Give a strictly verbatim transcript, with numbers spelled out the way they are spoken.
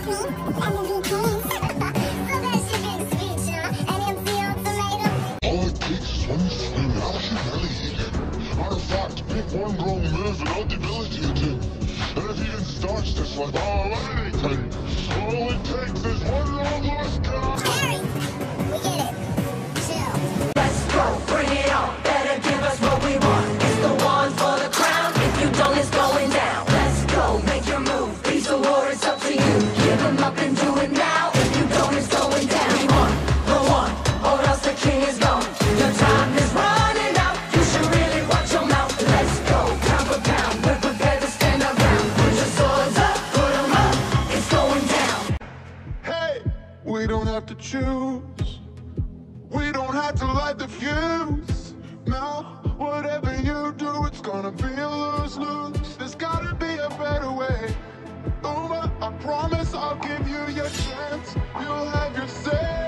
One wrong move and I'll debilitate him. And if he even starts this like, I'll eliminate him. All it takes is one long lost guy. Harry! We get it. Chill. Let's go, bring it on. Better give us what we want. It's the one for the crown. If you don't, it's going down. Let's go, make your move. Peace or war, it's up to you. Give them up and do it now. If you don't, it's going down. We want the one, or else the king is gone. Your time is running out. You should really watch your mouth. Let's go, pound for pound. We're prepared to stand our ground. Put your swords up, put them up. It's going down. Hey, we don't have to choose. We don't have to light the fuse. No, whatever you do, it's gonna be a lose-lose. There's gotta be a better way. Uma, I promise I'll give you your chance. You'll have your say.